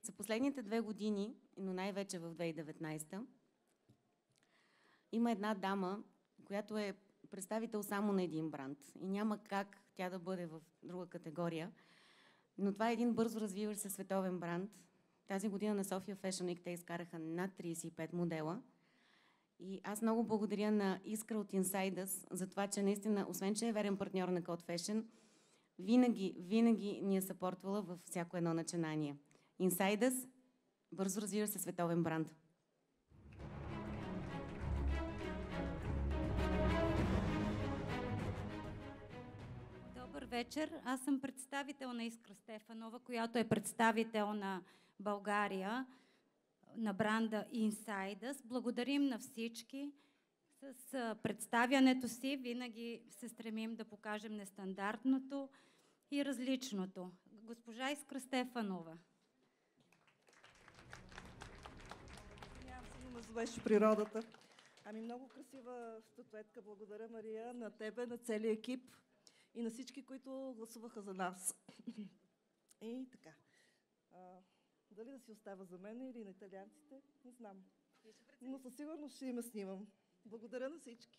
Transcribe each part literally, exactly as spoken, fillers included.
За последните две години, но най-вече в две хиляди и деветнадесета, има една дама, която е представител само на един бранд и няма как тя да бъде в друга категория, но това е един бързо развиващ се световен бранд. Тази година на София Fashion Week те изкараха над тридесет и пет модела и аз много благодаря на Искра от Inside Us за това, че наистина, освен че е верен партньор на Code Fashion, винаги, винаги ни е съпортвала във всяко едно начинание. Inside Us, бързо развиващ се световен бранд. Добър вечер. Аз съм представител на Искра Стефанова, която е представител на България, на бранда Inside Us. Благодарим на всички. С представянето си винаги се стремим да покажем нестандартното и различното. Госпожа Искра Стефанова. Нямам се назовеш природата. Ами много красива статуетка. Благодаря, Мария, на тебе, на целия екип и на всички, които гласуваха за нас. И така. А, дали да си остава за мен или на италианците, не знам. Но със сигурност ще има снимам. Благодаря на всички.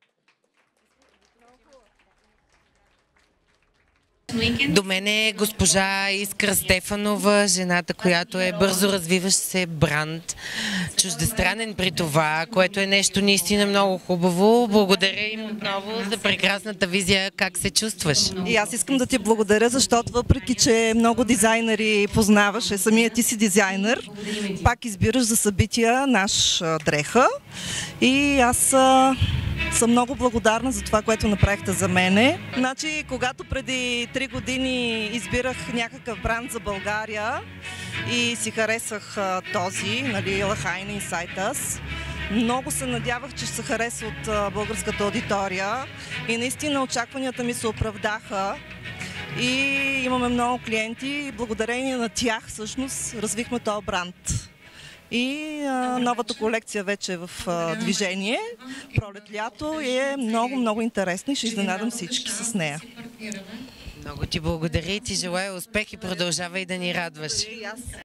До мен е госпожа Искра Стефанова, жената, която е бързо развиващ се бранд, чуждестранен при това, което е нещо наистина много хубаво. Благодаря им отново за прекрасната визия. Как се чувстваш? И аз искам да ти благодаря, защото въпреки, че много дизайнери познаваш, е самия ти си дизайнер, пак избираш за събития наш дреха. И аз а, съм много благодарна за това, което направихте за мене. Значи, когато преди три години избирах някакъв бранд за България и си харесах а, този, нали, Lahaina Inside Us, много се надявах, че ще се хареса от а, българската аудитория и наистина очакванията ми се оправдаха. И имаме много клиенти и благодарение на тях всъщност развихме този бранд. И а, новата колекция вече е в а, движение, пролет-лято, и е много, много интересна и ще изненадам всички с нея. Много ти благодаря и ти желая успех и продължавай да ни радваш.